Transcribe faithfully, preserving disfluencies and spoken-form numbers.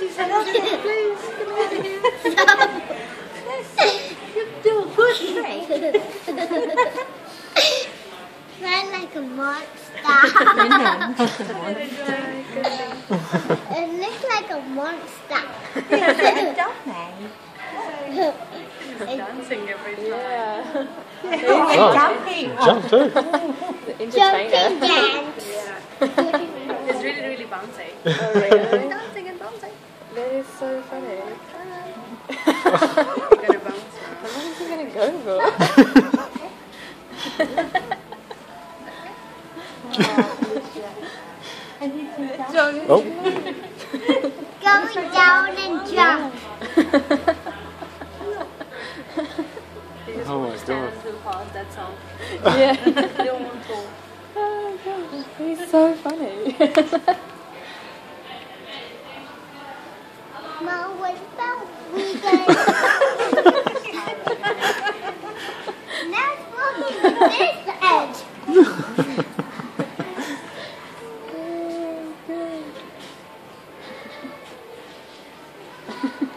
you say that again, please? Come here. You do a good trick. Run like a monster. It looks like a monster. Yeah, don't they? He's dancing every time. Yeah. Yeah, Oh, jumping. jump too. The Jumping entertainer. dance. Yeah. It's really, really bouncy. Oh, really? Dancing and bouncing. That is so funny. You're gonna bounce now. How long is he going to go for? Oh, Going down and jump. You just Oh want my to stand God. until past, that's all. Yeah. You don't want to. Oh, gosh. He's so funny. Mom, what about we guys? Now walking this edge. Oh, good.